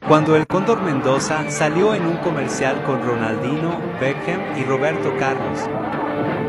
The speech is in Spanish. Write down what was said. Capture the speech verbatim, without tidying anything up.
Cuando el Cóndor Mendoza salió en un comercial con Ronaldinho, Beckham y Roberto Carlos.